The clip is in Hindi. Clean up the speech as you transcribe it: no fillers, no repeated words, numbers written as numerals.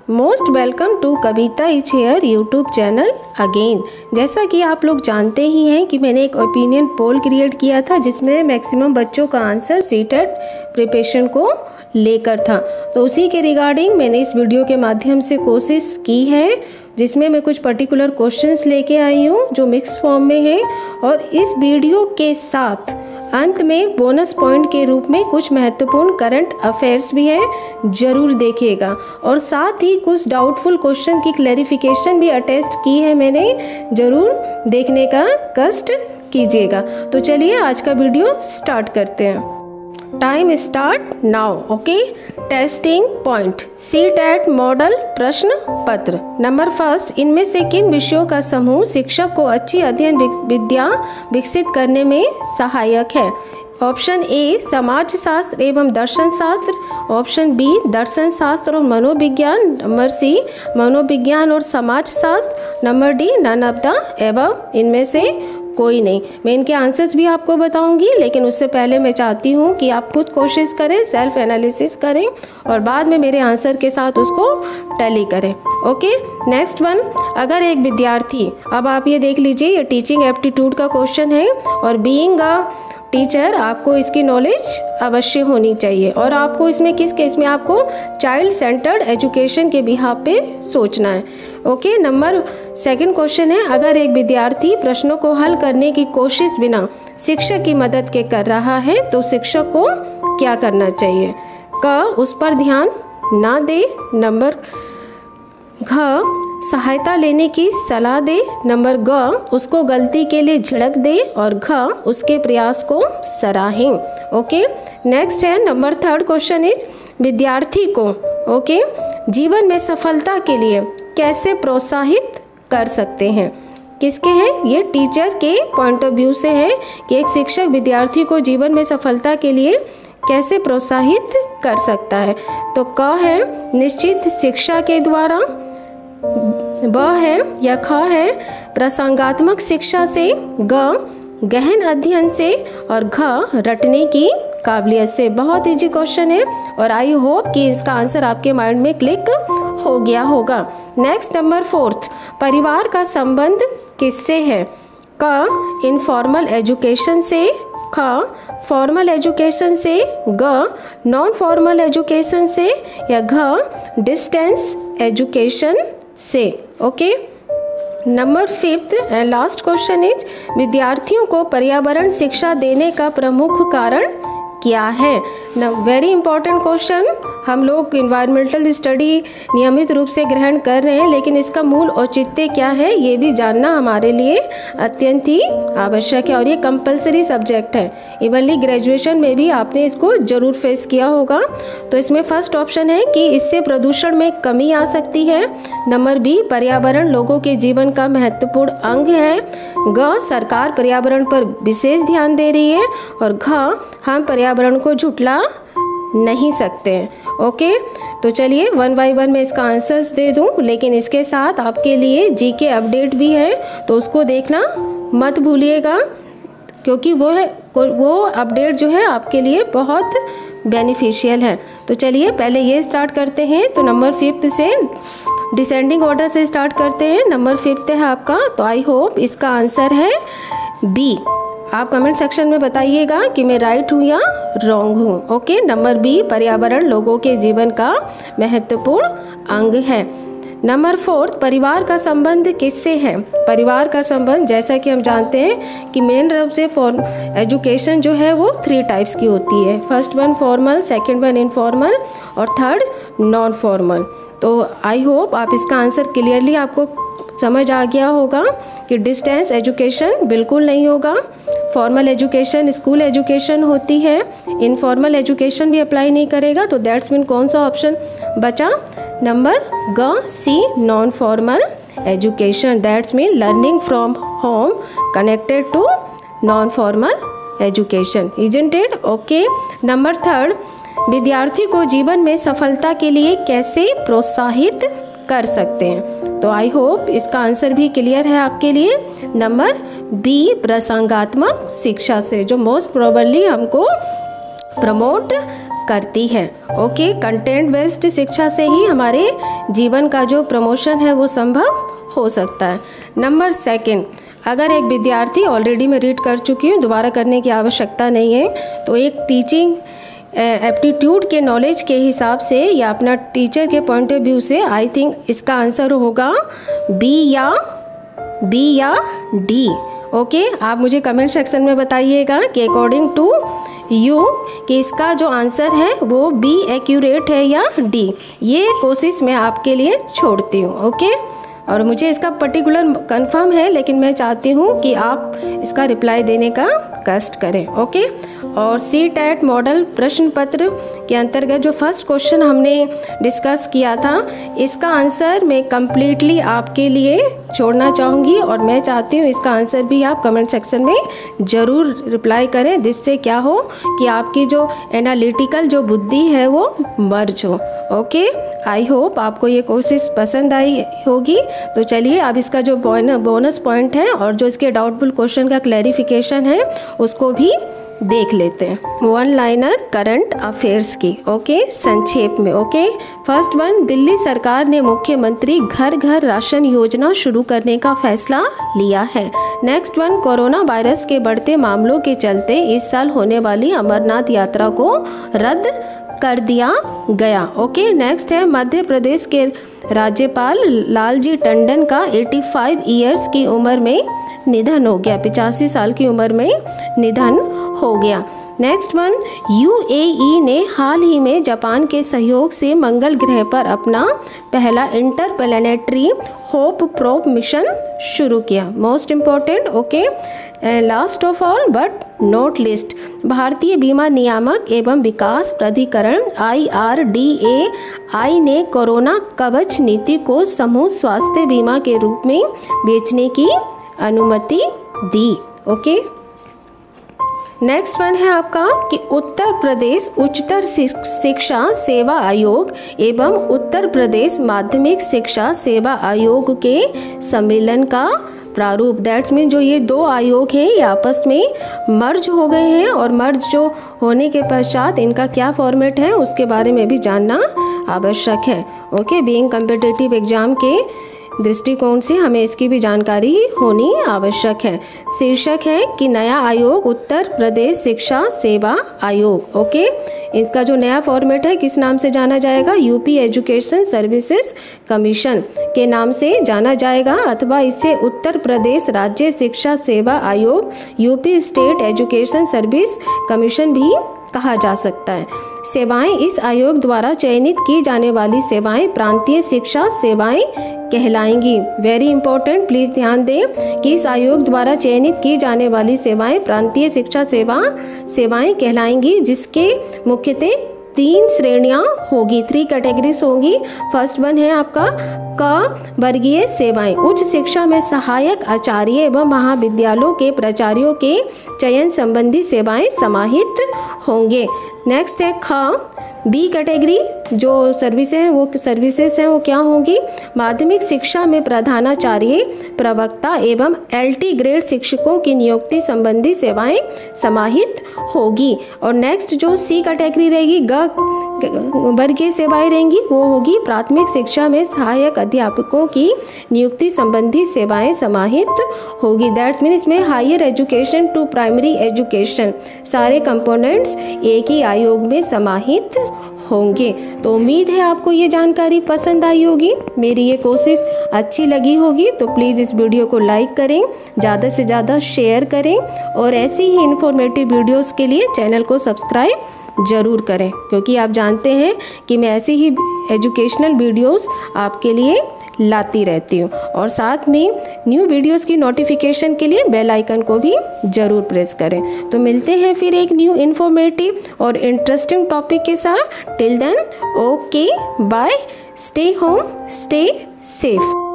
Most welcome to Kavita is here YouTube channel again. जैसा कि आप लोग जानते ही हैं कि मैंने एक ओपिनियन पोल क्रिएट किया था जिसमें मैक्सिमम बच्चों का आंसर सीटेट प्रिपरेशन को लेकर था। तो उसी के रिगार्डिंग मैंने इस वीडियो के माध्यम से कोशिश की है जिसमें मैं कुछ पर्टिकुलर क्वेश्चंस लेके आई हूँ जो मिक्स फॉर्म में है, और इस वीडियो के साथ अंत में बोनस पॉइंट के रूप में कुछ महत्वपूर्ण करंट अफेयर्स भी है, जरूर देखिएगा। और साथ ही कुछ डाउटफुल क्वेश्चन की क्लैरिफिकेशन भी अटैच की है मैंने, जरूर देखने का कष्ट कीजिएगा। तो चलिए आज का वीडियो स्टार्ट करते हैं। Time start now. Okay, testing point CTET model प्रश्न पत्र। नंबर फर्स्ट, इनमें से किन विषयों का समूह शिक्षक को अच्छी अध्ययन विद्या विकसित करने में सहायक है? ऑप्शन ए समाज शास्त्र एवं दर्शन शास्त्र, ऑप्शन बी दर्शन शास्त्र और मनोविज्ञान, नंबर सी मनोविज्ञान और समाज शास्त्र, number D none of the above, इनमें से कोई नहीं। मैं इनके आंसर्स भी आपको बताऊंगी, लेकिन उससे पहले मैं चाहती हूँ कि आप खुद कोशिश करें, सेल्फ एनालिसिस करें और बाद में मेरे आंसर के साथ उसको टैली करें। ओके, नेक्स्ट वन, अगर एक विद्यार्थी, अब आप ये देख लीजिए, ये टीचिंग एप्टीट्यूड का क्वेश्चन है और बीइंग अ टीचर आपको इसकी नॉलेज अवश्य होनी चाहिए। और आपको इसमें किस केस में आपको चाइल्ड सेंटर्ड एजुकेशन के बिहाफ पे सोचना है। ओके, नंबर सेकंड क्वेश्चन है, अगर एक विद्यार्थी प्रश्नों को हल करने की कोशिश बिना शिक्षक की मदद के कर रहा है तो शिक्षक को क्या करना चाहिए? क उस पर ध्यान ना दे, नंबर घ सहायता लेने की सलाह दे, नंबर ग उसको गलती के लिए झिड़क दे और घ उसके प्रयास को सराहें। ओके, नेक्स्ट है नंबर थर्ड क्वेश्चन इज, विद्यार्थी को ओके जीवन में सफलता के लिए कैसे प्रोत्साहित कर सकते हैं? किसके हैं ये? टीचर के पॉइंट ऑफ व्यू से है कि एक शिक्षक विद्यार्थी को जीवन में सफलता के लिए कैसे प्रोत्साहित कर सकता है। तो क है निश्चित शिक्षा के द्वारा, ब है या ख है प्रसंगात्मक शिक्षा से, ग गहन अध्ययन से और घ रटने की काबिलियत से। बहुत इजी क्वेश्चन है और आई होप कि इसका आंसर आपके माइंड में क्लिक हो गया होगा। नेक्स्ट नंबर फोर्थ, परिवार का संबंध किससे है? क इनफॉर्मल एजुकेशन से, ख फॉर्मल एजुकेशन से, ग नॉन फॉर्मल एजुकेशन से या घ डिस्टेंस एजुकेशन से। Okay, number fifth and last question is, विद्यार्थियों को पर्यावरण शिक्षा देने का प्रमुख कारण क्या है? Very important question. हम लोग इन्वायरमेंटल स्टडी नियमित रूप से ग्रहण कर रहे हैं, लेकिन इसका मूल औचित्य क्या है ये भी जानना हमारे लिए अत्यंत ही आवश्यक है और ये कंपलसरी सब्जेक्ट है। इवनली ग्रेजुएशन में भी आपने इसको जरूर फेस किया होगा। तो इसमें फर्स्ट ऑप्शन है कि इससे प्रदूषण में कमी आ सकती है, नंबर बी पर्यावरण लोगों के जीवन का महत्वपूर्ण अंग है, ग सरकार पर्यावरण पर विशेष ध्यान दे रही है और घ हम पर्यावरण को झुठला नहीं सकते हैं। ओके, तो चलिए वन बाय वन मैं इसका आंसर्स दे दूं, लेकिन इसके साथ आपके लिए जीके अपडेट भी है तो उसको देखना मत भूलिएगा, क्योंकि वो अपडेट जो है आपके लिए बहुत बेनिफिशियल है। तो चलिए पहले ये स्टार्ट करते हैं। तो नंबर फिफ्थ से डिसेंडिंग ऑर्डर से स्टार्ट करते हैं। नंबर फिफ्थ है आपका, तो आई होप इसका आंसर है बी। आप कमेंट सेक्शन में बताइएगा कि मैं राइट हूँ या रॉन्ग हूँ। ओके, नंबर बी पर्यावरण लोगों के जीवन का महत्वपूर्ण अंग है। नंबर फोर्थ, परिवार का संबंध किससे है? परिवार का संबंध जैसा कि हम जानते हैं कि मेन रूप से एजुकेशन जो है वो 3 टाइप्स की होती है। First one formal, second one informal और थर्ड नॉन फॉर्मल। तो आई होप आप इसका आंसर क्लियरली आपको समझ आ गया होगा कि डिस्टेंस एजुकेशन बिल्कुल नहीं होगा। फॉर्मल एजुकेशन स्कूल एजुकेशन होती है, इनफॉर्मल एजुकेशन भी अप्लाई नहीं करेगा। तो दैट्स मीन कौन सा ऑप्शन बचा? नंबर ग C non formal education, that's mean learning from home connected to non formal education, isn't it? Okay, number third, विद्यार्थी को जीवन में सफलता के लिए कैसे प्रोत्साहित कर सकते हैं? तो आई होप इसका आंसर भी क्लियर है आपके लिए, नंबर बी प्रसंगात्मक शिक्षा से, जो मोस्ट प्रोबेबली हमको प्रमोट करती है। ओके, कंटेंट बेस्ड शिक्षा से ही हमारे जीवन का जो प्रमोशन है वो संभव हो सकता है। नंबर 2, अगर एक विद्यार्थी, ऑलरेडी मैं रीड कर चुकी हूँ, दोबारा करने की आवश्यकता नहीं है, तो एक टीचिंग एप्टीट्यूड के नॉलेज के हिसाब से या अपना टीचर के पॉइंट ऑफ व्यू से आई थिंक इसका आंसर होगा बी या डी। ओके, आप मुझे कमेंट सेक्शन में बताइएगा कि अकॉर्डिंग टू यू कि इसका जो आंसर है वो बी एक्यूरेट है या डी। ये कोशिश मैं आपके लिए छोड़ती हूँ। ओके, और मुझे इसका पर्टिकुलर कंफर्म है, लेकिन मैं चाहती हूँ कि आप इसका रिप्लाई देने का कष्ट करें। ओके, और CTET मॉडल प्रश्न पत्र के अंतर्गत जो फर्स्ट क्वेश्चन हमने डिस्कस किया था, इसका आंसर मैं कम्प्लीटली आपके लिए छोड़ना चाहूँगी, और मैं चाहती हूँ इसका आंसर भी आप कमेंट सेक्शन में ज़रूर रिप्लाई करें, जिससे क्या हो कि आपकी जो एनालिटिकल जो बुद्धि है वो मर्ज हो। ओके, आई होप आपको ये कोशिश पसंद आई होगी। तो चलिए अब इसका जो बोनस पॉइंट है और जो इसके डाउटफुल क्वेश्चन का क्लैरिफिकेशन है उसको भी देख लेते हैं। 1 लाइनर करंट अफेयर्स की। ओके, संक्षेप में। ओके, फर्स्ट वन, दिल्ली सरकार ने मुख्यमंत्री घर घर राशन योजना शुरू करने का फैसला लिया है। नेक्स्ट वन, कोरोना वायरस के बढ़ते मामलों के चलते इस साल होने वाली अमरनाथ यात्रा को रद्द कर दिया गया। ओके, नेक्स्ट है, मध्य प्रदेश के राज्यपाल लालजी टंडन का 85 ईयर्स की उम्र में निधन हो गया। 85 साल की उम्र में निधन हो गया। नेक्स्ट वन, UAE ने हाल ही में जापान के सहयोग से मंगल ग्रह पर अपना पहला इंटरप्लैनेटरी होप प्रोब मिशन शुरू किया। Most important. Okay, last of all but not least, भारतीय बीमा नियामक एवं विकास प्राधिकरण IRDAI ने कोरोना कवच नीति को समूह स्वास्थ्य बीमा के रूप में बेचने की अनुमति दी। ओके, नेक्स्ट वन है आपका कि उत्तर प्रदेश उच्चतर शिक्षा सेवा आयोग एवं उत्तर प्रदेश माध्यमिक शिक्षा सेवा आयोग के सम्मेलन का प्रारूप, दैट्स मीन जो ये 2 आयोग हैं ये आपस में मर्ज हो गए हैं, और मर्ज जो होने के पश्चात इनका क्या फॉर्मेट है उसके बारे में भी जानना आवश्यक है। ओके, बीइंग कॉम्पिटिटिव एग्जाम के दृष्टिकोण से हमें इसकी भी जानकारी होनी आवश्यक है। शीर्षक है कि नया आयोग उत्तर प्रदेश शिक्षा सेवा आयोग। ओके, इसका जो नया फॉर्मेट है किस नाम से जाना जाएगा? यूपी एजुकेशन सर्विसेज कमीशन के नाम से जाना जाएगा, अथवा इसे उत्तर प्रदेश राज्य शिक्षा सेवा आयोग UP state education service commission भी कहा जा सकता है। सेवाएं, इस आयोग द्वारा चयनित की जाने वाली सेवाएं प्रांतीय शिक्षा सेवाएं कहलाएंगी। वेरी इंपॉर्टेंट, प्लीज ध्यान दें कि इस आयोग द्वारा चयनित की जाने वाली सेवाएं प्रांतीय शिक्षा सेवाएं कहलाएंगी, जिसके मुख्यतः 3 श्रेणियां होगी, 3 कैटेगरीज होंगी। फर्स्ट वन है आपका क वर्गीय सेवाएं, उच्च शिक्षा में सहायक आचार्य एवं महाविद्यालयों के प्राचार्यों के चयन संबंधी सेवाएं समाहित होंगे। नेक्स्ट है ख बी कैटेगरी जो सर्विसेज हैं वो क्या होंगी? माध्यमिक शिक्षा में प्रधानाचार्य, प्रवक्ता एवं LT ग्रेड शिक्षकों की नियुक्ति संबंधी सेवाएं समाहित होगी। और नेक्स्ट जो सी कैटेगरी रहेगी, ग वर्गीय सेवाएं रहेंगी, वो होगी प्राथमिक शिक्षा में सहायक अध्यापकों की नियुक्ति संबंधी सेवाएं समाहित होगी। दैट्स मीन इसमें higher education to primary education सारे कंपोनेंट्स एक ही आयोग में समाहित होंगे। तो उम्मीद है आपको ये जानकारी पसंद आई होगी, मेरी ये कोशिश अच्छी लगी होगी। तो प्लीज़ इस वीडियो को लाइक करें, ज़्यादा से ज़्यादा शेयर करें, और ऐसी ही इन्फॉर्मेटिव वीडियोस के लिए चैनल को सब्सक्राइब ज़रूर करें, क्योंकि आप जानते हैं कि मैं ऐसी ही एजुकेशनल वीडियोस आपके लिए लाती रहती हूँ। और साथ में न्यू वीडियोस की नोटिफिकेशन के लिए बेल आइकन को भी ज़रूर प्रेस करें। तो मिलते हैं फिर एक न्यू इन्फॉर्मेटिव और इंटरेस्टिंग टॉपिक के साथ। Till then, okay bye, stay home, stay safe.